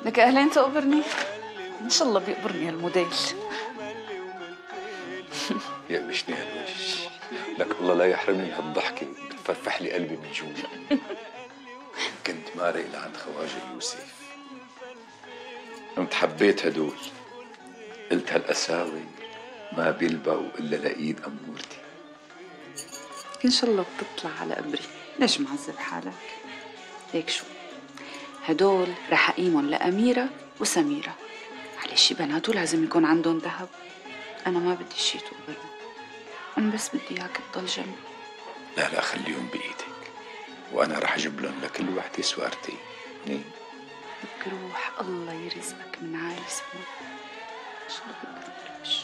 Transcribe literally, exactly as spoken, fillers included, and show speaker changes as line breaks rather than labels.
لك اهلين تقبرني؟ ان شاء الله بيقبرني هالموديل.
يقمشني هالوش، لك الله لا يحرمني من هالضحكة، بتفرفح لي قلبي من جوا. كنت مارق لعند خواجة يوسف، قمت حبيت هدول، قلت هالقساوي ما بيلبقوا إلا لإيد أمورتي.
ان شاء الله بتطلع على قبري، ليش معذب حالك؟ ليك شو، هدول رح أقيمهم لأميرة وسميرة، معلش بناته لازم يكون عندهم ذهب. أنا ما بدي شي تقبرني، أنا بس بدي إياك تضل جنبي.
لا لا خليهم بإيدك، وأنا رح أجيب لهم لكل وحدة سوارتين.
بدك روح الله يرزقك من عالي سما. إن شاء الله بكبر.